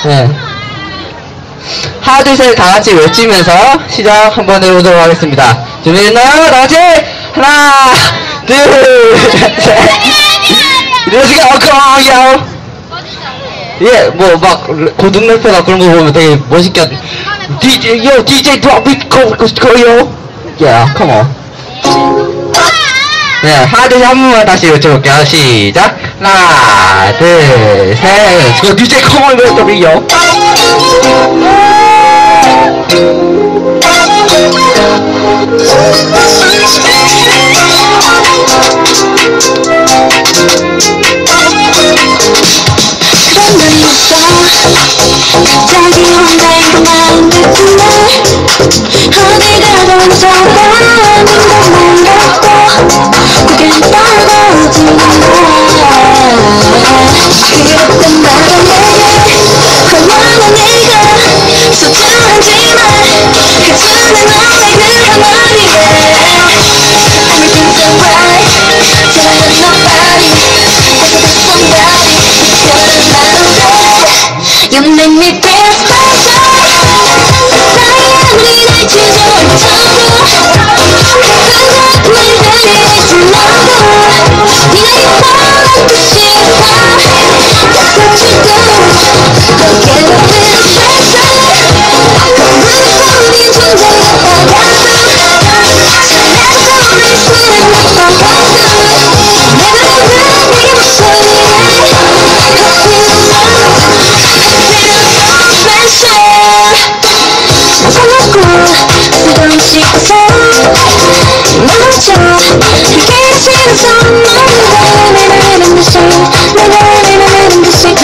네. 하나, 둘, 셋, 다 같이 외치면서 시작 한번 해보도록 하겠습니다. 준비됐나요? 다 같이! 하나, 둘, 셋. 이러시게, 야오. 예, 뭐, 막, 고등 래퍼나 그런 거 보면 되게 멋있게, DJ drop it, go, yeah, come on. 네, 하나, 둘, 셋, 한 번만 다시 외쳐볼게요. 시작. 하나, 둘, 셋. 저 DJ come on, let's go, yo. 갑자기 혼자인 것만 같은데 어디 가던 사람인 것만 같고 고개를 떨어지는 그랬던 나도 내게 화나는 네가 소중하지만 해주는 너의 그 한마디에 Everything's alright telling nobody somebody telling 나도 You make me feel special 나의 아무리 날 주저앉혀도 그것 말들이 있지 너도 네가 예뻐한 듯이 That's what you do Don't get a bit special 거룩한 존재였다가도 설레서 우리 술을 먹어봐도 내가 듣는 네 목소리에 쓰던 씻어서 멈춰 이렇게 싫어서 너무나 내 나는 듯이 내 나는 듯이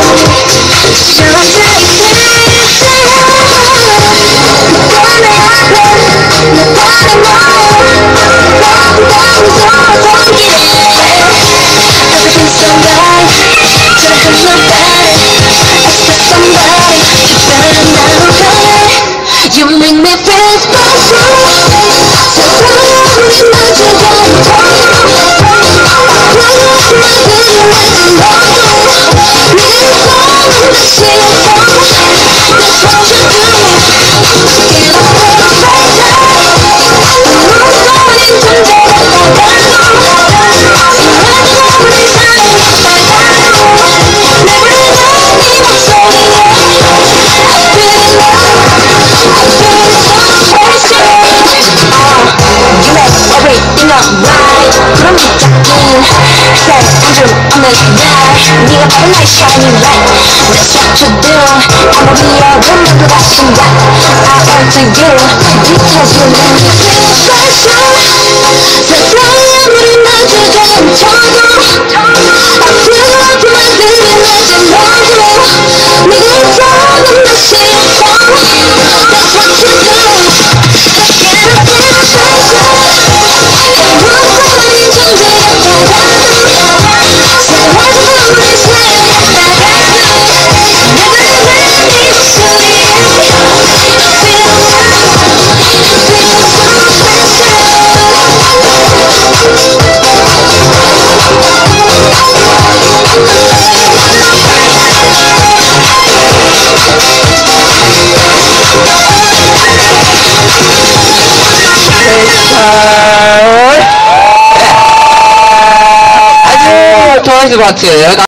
저한테 있으세요 내 앞에 내 바람 너무 보기에 Everything's alright 저런 nobody Except somebody 특별한 나로 변해 You make me feel special 세상에 우리 마주가 그런 말들이 왠지 너도 네가 예뻐한 듯이 That's what you do Get a little special 무서운 존재였다가도 설레서 우리 사랑했다가도 내 부르는 네 목소리에 I feel in love You make everything alright 그런 붙잡긴 새 우주 없는 날 네가 바로 나의 shining light That's what you do 아무리 어둠도 다신다 I want to you Because you make me feel special 세상에 아무리 날 주저앉혀도 아프고 말들이 내게 너도 네가 예뻐한 듯이 That's what you do Get a little special 무서운 존재였다가도 사랑해서 우리 사랑했다가도 내 부르는 네 목소리에 Feel 아주 좋아하시는 것 같아요.